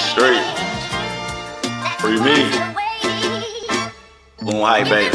straight. Free me. Boom hype, baby.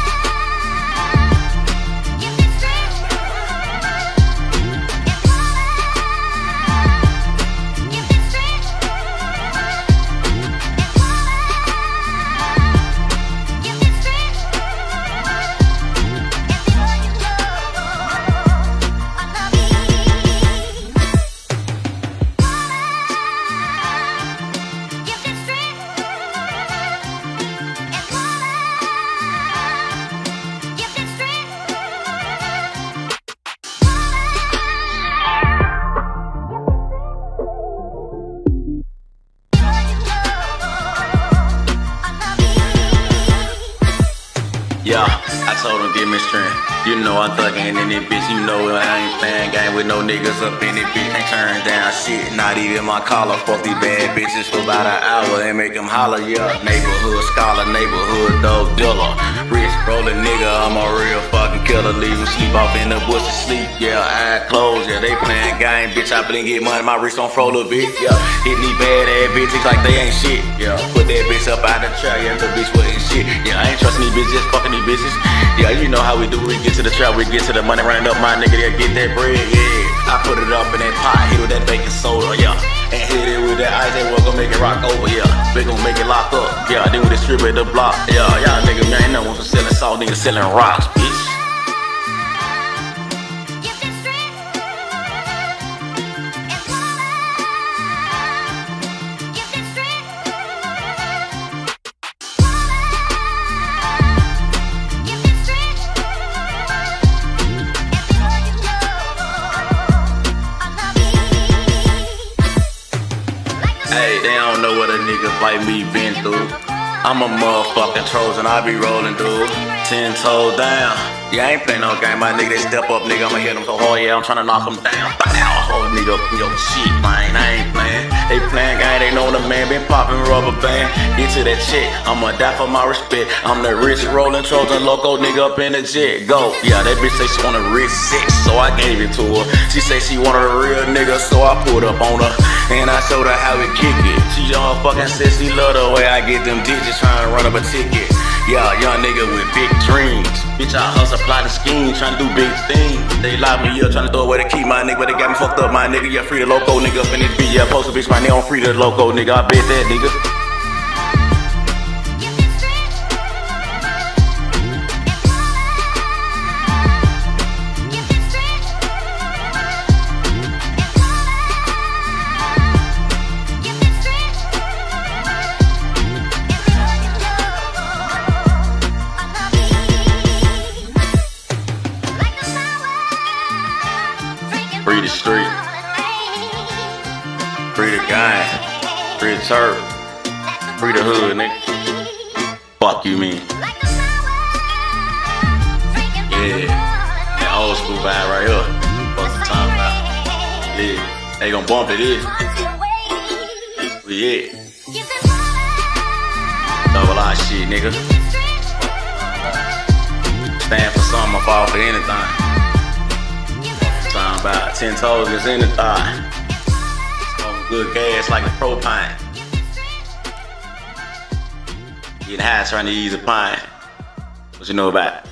Yeah, I told him give me strength. You know I'm thuggin' in this bitch. You know I ain't playing game with no niggas up in this bitch. Ain't turn down shit, not even my collar. Fuck these bad bitches for about an hour and make them holler. Yeah, neighborhood scholar, neighborhood dope dealer. Rich rollin' nigga, I'm a real fucking killer. Leave them sleep off in the bush to sleep. Yeah, eyes closed. Yeah, they playin' game, bitch. I been get money, my wrist on froze a bit. Yeah, hit these bad ass bitches like they ain't shit. Yeah, put that bitch up out the trap. Yeah, the bitch wasn't shit. Yeah, I ain't trusting these bitches, fucking these bitches. Yeah, you know how we do. We get to the trap, we get to the money, running up my nigga, yeah, get that bread, yeah. I put it up in that pot, hit with that baking soda, yeah. And hit it with that ice, that was gonna make it rock over, yeah. We gon' make it lock up, yeah. Then we distribute the block, yeah. Y'all niggas, man, ain't no one for selling salt, niggas selling rocks, bitch. Hey, they don't know what a nigga like me been through. I'm a motherfucking Trojan, I be rolling, dude. 10 toes down. Yeah, I ain't playing no game, my nigga. They step up, nigga. I'ma hit them so hard, yeah. I'm tryna knock them down. Hold nigga up in your shit, man. I ain't playing. They playing game, they know the man been popping rubber band. Get to that chick, I'ma die for my respect. I'm the rich rolling Trojan Loco, nigga up in the jet. Go. Yeah, that bitch say she want a rich sex, so I gave it to her. She say she wanted a real nigga, so I put up on her. And I showed her how we kick it. She young fucking said she love the way I get them digits trying to run up a ticket. Yeah, young nigga with big dreams. Bitch, I hustle, plot and scheme, trying to do big things. They lock me up, trying to throw away the key, my nigga, but they got me fucked up, my nigga. Yeah, free the Loco, nigga, up in this beat. Yeah, post a bitch, my name on free the Loco, nigga. I bet that, nigga. Free the street, free the gang, free the turf, free the hood, nigga. Fuck you mean? Yeah, that old school vibe right here. Fuck the time about. Yeah, they gon' bump it in. Yeah. Double R shit, nigga. Stand for something, I fall for anything. About 10 toes is in the thigh. Smoking good gas like a propane. Getting high trying to ease a pine. What you know about it?